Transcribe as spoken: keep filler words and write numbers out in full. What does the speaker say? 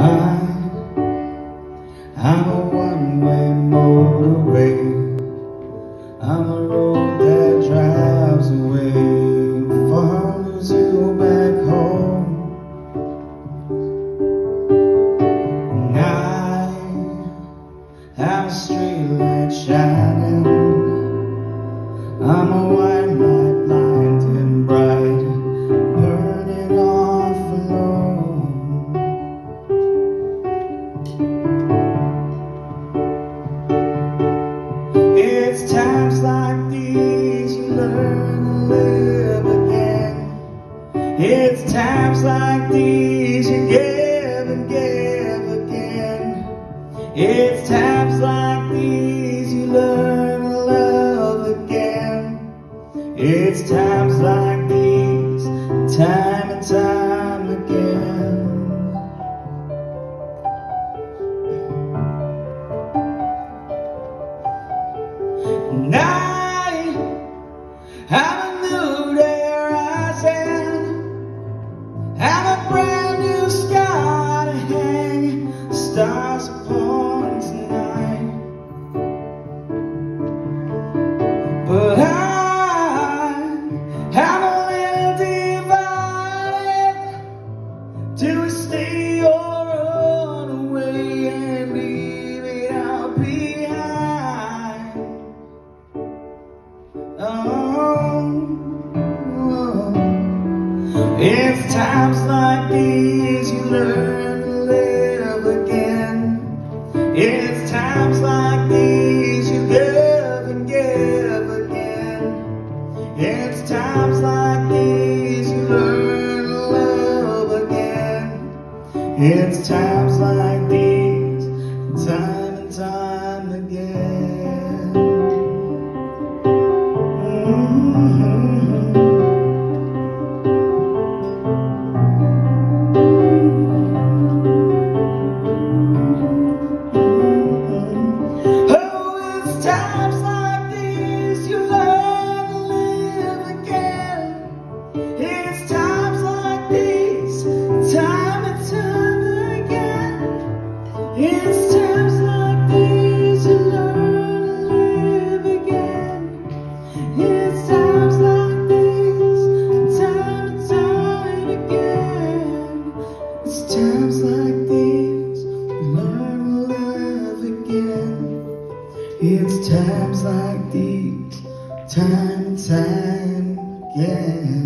I'm a one-way motorway. I'm a road that drives away, follows you back home. And I have a street light shining. I'm a white light, blind and bright, burning off alone. It's times like these you learn to live again. It's times like these you give and give again. It's times like these you learn to love again. It's times like these, time and time again. And I have a new day rising, have a brand new sky to hang stars upon tonight. But I have a little divided, do we stay or run away and leave it all behind? Oh, it's times like these you learn to live again. It's times like these you give and give again. It's times like these you learn to love again. It's times like these, time and time again. Times like these you learn to live again. It's times like these, time and time again. It's times like these you learn to live again. It's times like these, time and time again. It's times like these you learn to live again. It's times like these, time and time again.